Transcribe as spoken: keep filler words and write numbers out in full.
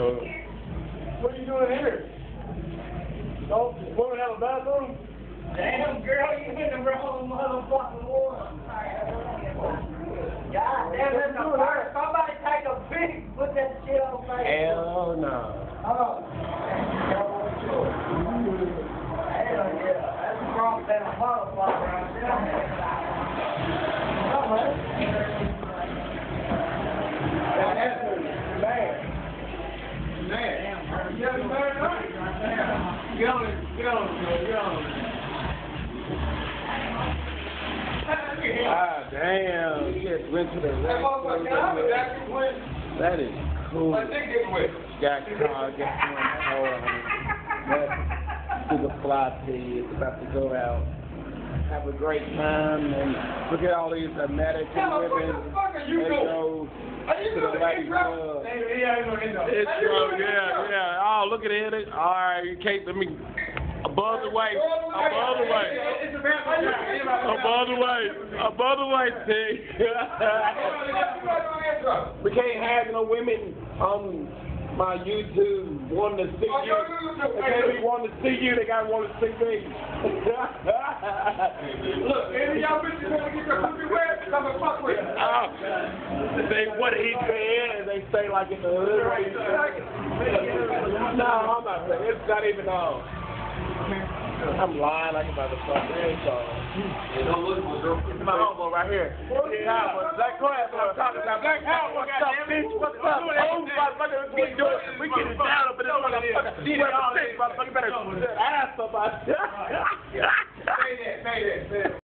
What are you doing here? Oh, you want to have a bathroom? Damn, girl, you in the wrong motherfucking one. God damn, that's a fire. Somebody take a pic, put that shit on Facebook. Hell no. Oh. Hell yeah, that's a wrong than a motherfucker right there. Come on. That's bad. Man. You have a bad night? Get on it, get on it, get on it. Ah, damn. You just went to the restroom. That is cool. Got car, get one super fly tea. It's about to go out. Have a great time and look at all these American women. They go to the ladies' club. It's true, yeah, yeah. Oh, look at it. All right, you can't let me. Above the waist, above the waist, above the waist, above the waist, see? We can't have no women on my YouTube wanting to see you. They can't be wanting to see you, they gotta want to see me. Look, any of y'all bitches want to get your pussy wet, come and fuck with it. Oh, they what he said, they say like in the hood. No, I'm not saying, it's not even on. I'm lying like about the fuck. There you go. It's my homeboy right here. Black Quiet, what I'm talking about. Black Quiet, what's up, bitch? What's up? Oh, motherfucker, we do it. We get it down up in this motherfucker. Motherfucker, better ass somebody. Say that, say that, say that.